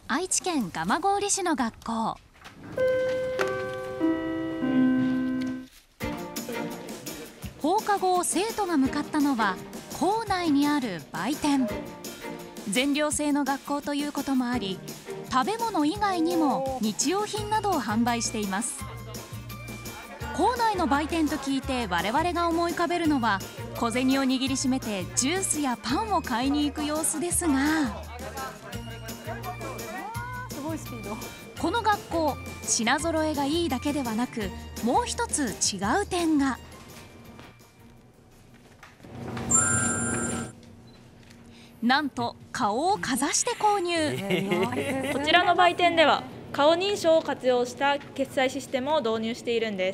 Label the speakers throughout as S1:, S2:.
S1: 愛知県蒲郡市の学校。放課後、生徒が向かったのは校内にある売店。全寮制の学校ということもあり、食べ物以外にも日用品などを販売しています。校内の売店と聞いて我々が思い浮かべるのは、小銭を握りしめてジュースやパンを買いに行く様子ですが、
S2: すごいスピード。
S1: この学校、品揃えがいいだけではなく、もう一つ違う点が。なんと顔をかざして購入。
S3: こちらの売店では顔認証を活用した決済システムを導入しているんです。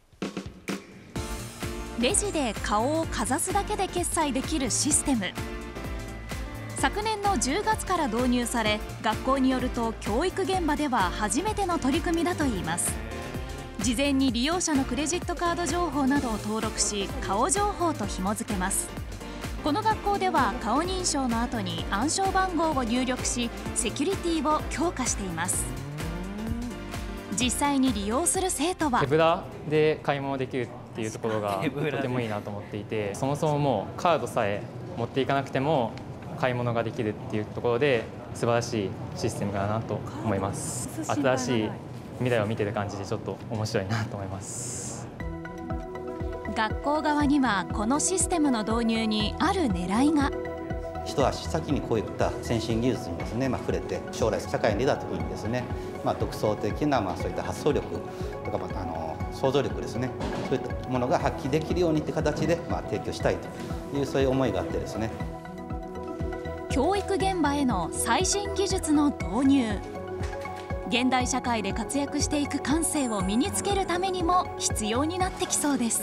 S1: レジで顔をかざすだけで決済できるシステム。昨年の10月から導入され、学校によると教育現場では初めての取り組みだといいます。事前に利用者のクレジットカード情報などを登録し、顔情報と紐付けます。この学校では顔認証の後に暗証番号を入力し、セキュリティを強化しています。実際に利用する生徒は、
S4: 手札で買い物できるっていうところがとてもいいなと思っていて、そもそももうカードさえ持っていかなくても買い物ができるっていうところで素晴らしいシステムだなと思います。新しい未来を見てる感じでちょっと面白いなと思います。
S1: 学校側にはこのシステムの導入にある狙いが。
S5: 一足先にこういった先進技術にですね、触れて将来社会に出た時にですね、独創的なそういった発想力とか、想像力ですね、そういったものが発揮できるようにって形で提供したいというそういう思いがあってですね。
S1: 教育現場への最新技術の導入。現代社会で活躍していく感性を身につけるためにも必要になってきそうです。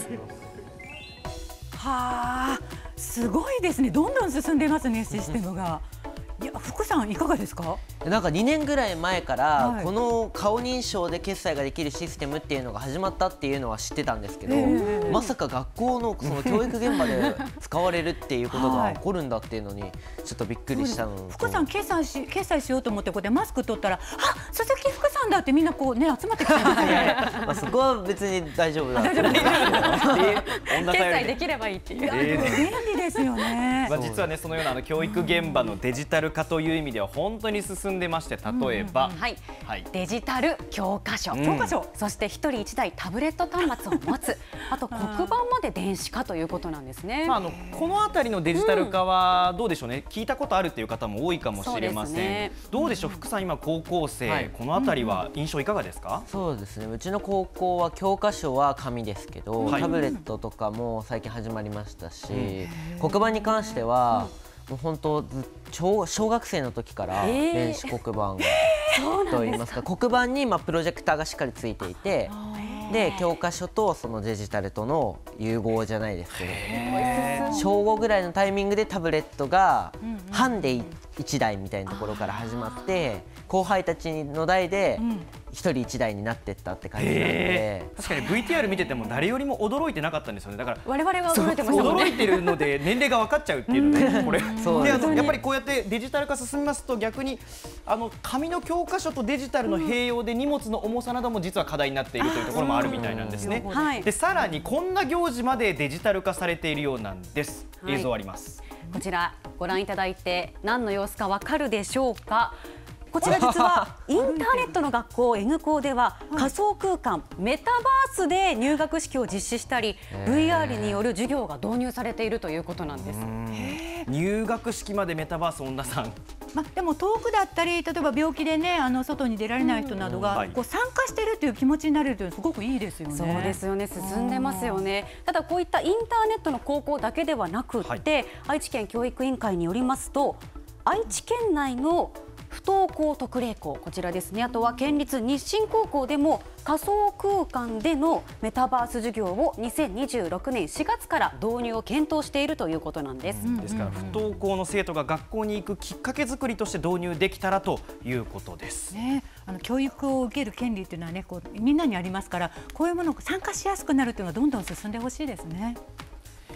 S2: はあ、すごいですね。どんどん進んでますね、システムが。いや、福さんいかがですか？
S6: なんか2年ぐらい前からこの顔認証で決済ができるシステムっていうのが始まったっていうのは知ってたんですけど、まさか学校のその教育現場で使われるっていうことが起こるんだっていうのにちょっとびっくりしたのと、
S2: 福さん決済しようと思ってここでマスク取ったら、あ、鈴木福さんだってみんなこうね集まってきたんですね。
S6: そこは別に大丈夫だ。
S2: 大丈夫です。
S7: 決済できればいいっていう。
S2: 便利ですよね。
S7: 実はね、そのような教育現場のデジタル化という意味では本当に進んでまして、例えば、
S8: デジタル教科書、そして一人一台タブレット端末を持つ、あと黒板まで電子化ということなんですね。
S7: このあたりのデジタル化はどうでしょうね、聞いたことあるっていう方も多いかもしれません。どうでしょう、福さん、今高校生、このあたりは印象いかがですか？
S6: そうですね、うちの高校は教科書は紙ですけど、タブレットとかも最近始まりましたし、黒板に関してはもう本当小学生の時から電子黒板といいますか、黒板にプロジェクターがしっかりついていて、で教科書とそのデジタルとの融合じゃないですけど、小5ぐらいのタイミングでタブレットが班で1台みたいなところから始まって、後輩たちの代で1人1台になっていったって感じなので、
S7: 確かに VTR 見てても誰よりも驚いてなかったんですよね。だから
S8: 我々は驚いてましたもんね。
S7: 驚いてるので年齢が分かっちゃうっていうのね、これでやっぱりこうやってデジタル化進みますと、逆に紙の教科書とデジタルの併用で荷物の重さなども実は課題になっているというところもあるみたいなんですね。でさらにこんな行事までデジタル化されているようなんです。映像あります。
S8: こちらご覧いただいて何の様子かわかるでしょうか。こちら実はインターネットの学校 N 校では仮想空間メタバースで入学式を実施したり VR による授業が導入されているということなんです。
S7: 入学式までメタバース、恩田さん。
S2: でも遠くだったり、例えば病気でね、外に出られない人などがこう参加しているという気持ちになれるというのはすごくいいですよね。
S8: そうですよね、進んでますよね。ただこういったインターネットの高校だけではなくって、愛知県教育委員会によりますと、愛知県内の不登校特例校、こちらですね、あとは県立日清高校でも仮想空間でのメタバース授業を2026年4月から導入を検討しているということなんです。
S7: ですから不登校の生徒が学校に行くきっかけ作りとして導入できたらということです。
S2: 教育を受ける権利というのはね、みんなにありますから、こういうものを参加しやすくなるというのはどんどん進んでほしいですね。